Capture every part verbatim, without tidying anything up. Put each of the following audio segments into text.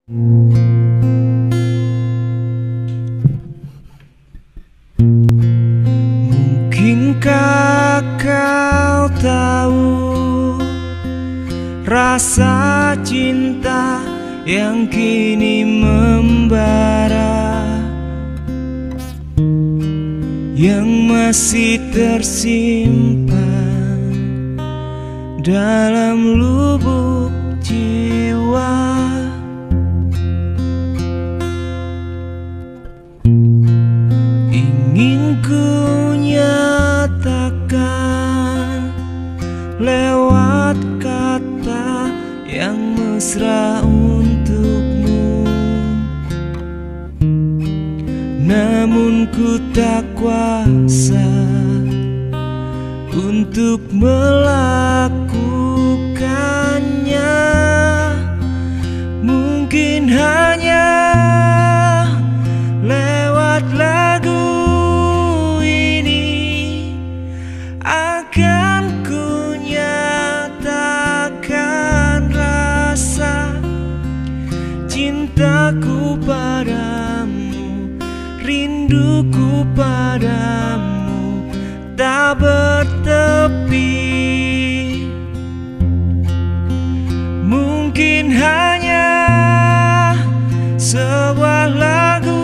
Mungkinkah kau tahu rasa cinta yang kini membara, yang masih tersimpan dalam lubuk jiwa. Ingin ku nyatakan lewat kata yang mesra untukmu, namun ku tak kuasa untuk melakukannya. Mungkin hanya lewat lagu ini akan ku nyatakan rasa cintaku padamu, rinduku padamu tak bertepi. Mungkin hanya sebuah lagu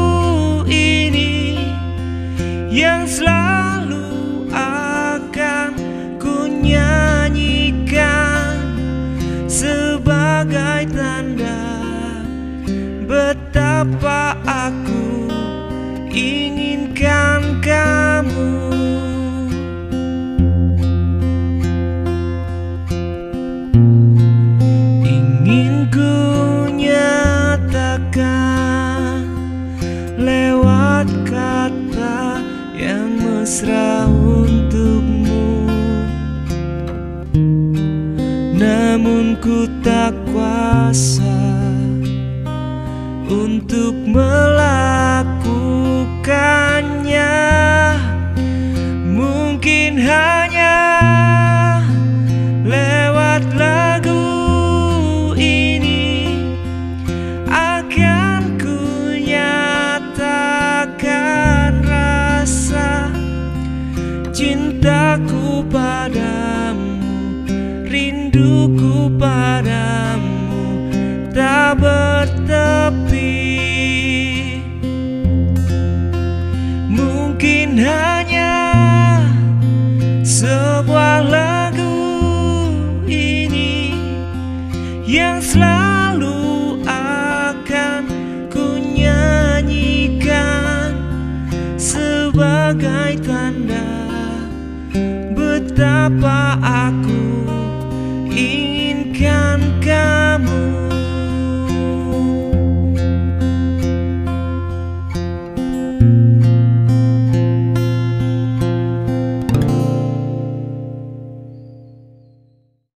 ini yang selalu akan ku nyanyikan sebagai tanda betapa aku inginkan kamu. Ingin ku nyatakan lewat kata yang mesra untukmu, namun ku tak kuasa untuk melakukannya. Mungkin hanya lewat lagu ini akan ku nyatakan rasa cintaku padamu, rinduku padamu tak bertepi. Mungkin hanya sebuah lagu ini yang selalu akan ku nyanyikan sebagai tanda betapa aku inginkan